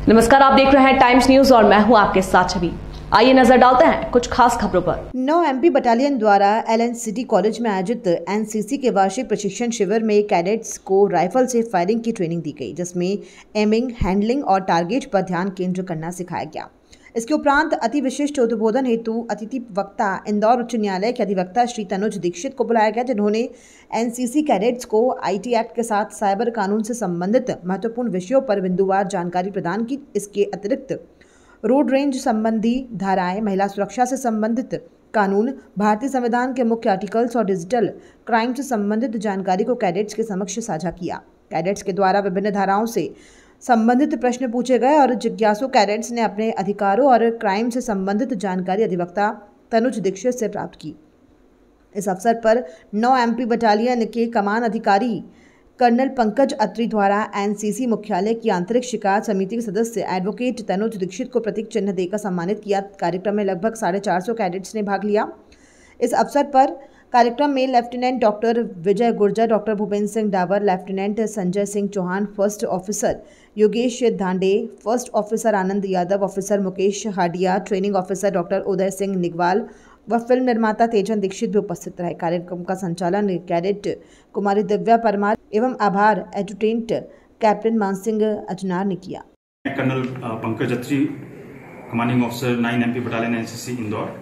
नमस्कार, आप देख रहे हैं टाइम्स न्यूज और मैं हूं आपके साथ छवि। आइए नजर डालते हैं कुछ खास खबरों पर। 9 एमपी बटालियन द्वारा एलएन सिटी कॉलेज में आयोजित एनसीसी के वार्षिक प्रशिक्षण शिविर में कैडेट्स को राइफल से फायरिंग की ट्रेनिंग दी गई, जिसमें एमिंग, हैंडलिंग और टारगेट पर ध्यान केंद्र करना सिखाया गया। इसके उपरांत अति विशिष्ट उद्बोधन हेतु अतिथि वक्ता इंदौर उच्च न्यायालय के अधिवक्ता श्री तनुज दीक्षित को बुलाया गया, जिन्होंने एनसीसी कैडेट्स को आईटी एक्ट के साथ साइबर कानून से संबंधित महत्वपूर्ण विषयों पर बिंदुवार जानकारी प्रदान की। इसके अतिरिक्त रोड रेंज संबंधी धाराएं, महिला सुरक्षा से संबंधित कानून, भारतीय संविधान के मुख्य आर्टिकल्स और डिजिटल क्राइम से संबंधित जानकारी को कैडेट्स के समक्ष साझा किया। कैडेट्स के द्वारा विभिन्न धाराओं से संबंधित प्रश्न पूछे गए और जिज्ञासु कैडेट्स ने अपने अधिकारों और क्राइम से संबंधित जानकारी अधिवक्ता तनुज दीक्षित से प्राप्त की। इस अवसर पर 9 एमपी बटालियन के कमान अधिकारी कर्नल पंकज अत्री द्वारा एनसीसी मुख्यालय की आंतरिक शिकायत समिति के सदस्य एडवोकेट तनुज दीक्षित को प्रतीक चिन्ह देकर सम्मानित किया। कार्यक्रम में लगभग 450 कैडेट्स ने भाग लिया। इस अवसर पर कार्यक्रम में lieutenant doctor Vijay Gurjar, doctor Bhupendra Singh Dawar, lieutenant Sanjay Singh Chauhan, first officer Yogesh Dhande, first officer Anand Yadav, officer Mukesh Hadiya, training officer doctor Uday Singh Nigwal व फिल्म निर्माता तेजन दीक्षित भी उपस्थित रहे। कार्यक्रम का संचालन कैडेट कुमारी दिव्या परमार एवं आभार एजुटेंट कैप्टन मानसिंह अजनार ने किया। Colonel Pankaj Atri, commanding officer 9 MP battalion NCC Indore.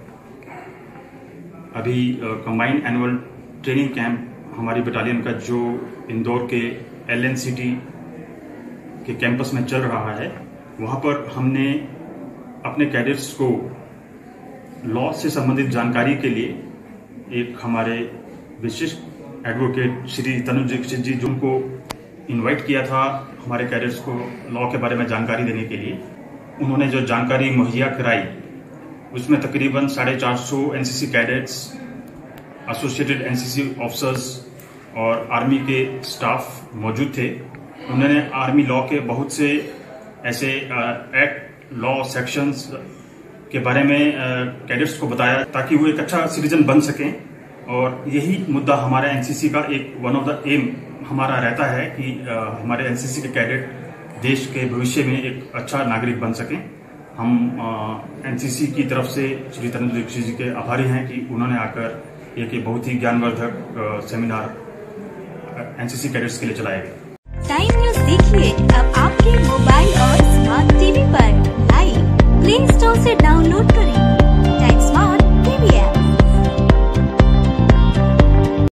अभी कंबाइंड एनुअल ट्रेनिंग कैंप हमारी बटालियन का जो इंदौर के एलएन सिटी के कैंपस में चल रहा है, वहां पर हमने अपने कैडेट्स को लॉ से संबंधित जानकारी के लिए एक हमारे विशिष्ट एडवोकेट श्री तनुज दीक्षित जी, जिनको इनवाइट किया था हमारे कैडेट्स को लॉ के बारे में जानकारी देने के लिए। उन्होंने जो जानकारी मुहैया कराई उसमें तकरीबन 450 NCC cadets, associated NCC officers और आर्मी के स्टाफ मौजूद थे। उन्होंने आर्मी लॉ के बहुत से ऐसे एक्ट, लॉ, सेक्शंस के बारे में कैडेट्स को बताया ताकि वो एक अच्छा सिटीजन बन सकें। और यही मुद्दा हमारे एनसीसी का एक वन ऑफ द एम हमारा रहता है कि हमारे एनसीसी के कैडेट देश के भविष्य में एक अच्छा नागरिक बन सकें। हम एनसीसी की तरफ से श्री तनुज दीक्षित जी के आभारी हैं कि उन्होंने आकर एक बहुत ही ज्ञानवर्धक सेमिनार एनसीसी कैडेट्स के लिए चलाया गया। टाइम न्यूज देखिए अब आपके मोबाइल और स्मार्ट टीवी पर। लाइव प्ले स्टोर से डाउनलोड करें टाइम स्मार्ट टीवी ऐप।